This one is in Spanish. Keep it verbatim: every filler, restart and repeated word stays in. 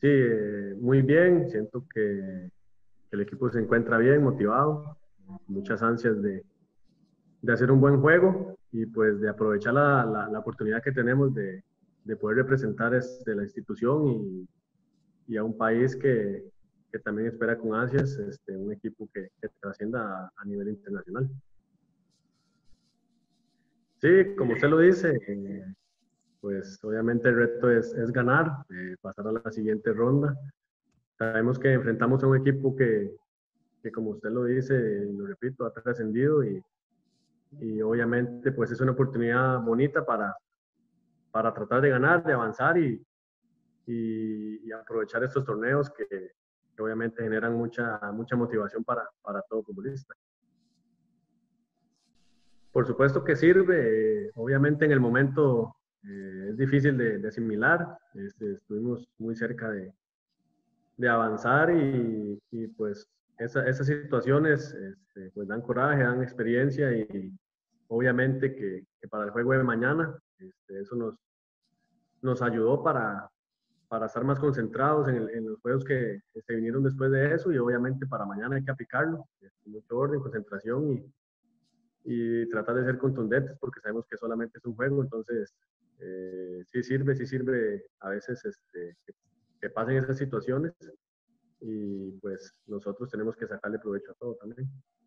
Sí, eh, muy bien. Siento que, que el equipo se encuentra bien, motivado, con muchas ansias de, de hacer un buen juego y pues de aprovechar la, la, la oportunidad que tenemos de, de poder representar este, la institución y, y a un país que, que también espera con ansias este, un equipo que, que trascienda a, a nivel internacional. Sí, como usted lo dice, eh, pues obviamente el reto es, es ganar, eh, pasar a la siguiente ronda. Sabemos que enfrentamos a un equipo que, que como usted lo dice, lo repito, ha trascendido y, y obviamente pues es una oportunidad bonita para, para tratar de ganar, de avanzar y, y, y aprovechar estos torneos que, que, obviamente generan mucha, mucha motivación para, para todo futbolista. Por supuesto que sirve, eh, obviamente en el momento eh, es difícil de, de asimilar, este, estuvimos muy cerca de, de avanzar y, y pues esa, esas situaciones este, pues dan coraje, dan experiencia y obviamente que, que para el juego de mañana este, eso nos, nos ayudó para, para estar más concentrados en, el, en, los juegos que, que, se vinieron después de eso y obviamente para mañana hay que aplicarlo, este, mucho orden, concentración y, y tratar de ser contundentes porque sabemos que solamente es un juego, entonces eh, sí sirve, sí sirve a veces este, que, que pasen esas situaciones y pues nosotros tenemos que sacarle provecho a todo también.